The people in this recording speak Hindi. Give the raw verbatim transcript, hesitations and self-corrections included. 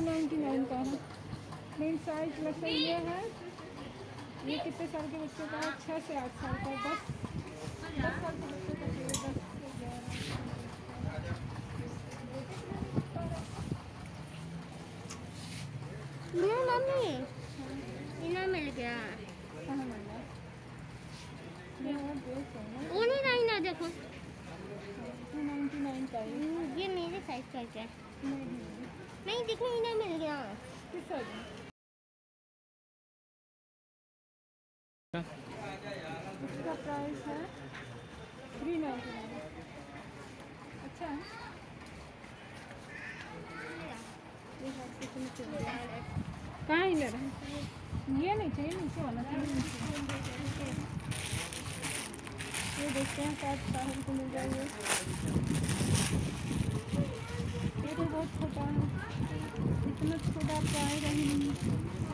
नाइन्टी नाइन का है। मेन साइज लगता है ये है। ये कितने साल के बच्चे का है? छः से आठ साल का। दस दस साल के बच्चे का चाहिए। दस से ग्यारह। मम्मी इना मिल गया। कहाँ मिल गया? ये है ड्रेस है ना। वो नहीं रही ना, देखो टू नाइन्टी नाइन का है। ये मेरे साइज का है। नहीं नहीं देखो इना मिल गया। किस साइज में? इसका प्राइस है थ्री नाइन्टी नाइन। अच्छा है। कहाँ ही ले रहे हैं? ये नहीं चाहिए, नीचे वाला चाहिए। नीचे ये देखते हैं शायद साहिल को मिल जाएगा। ये तो बहुत छोटा है। इतना छोटा पाएगा ही नहीं।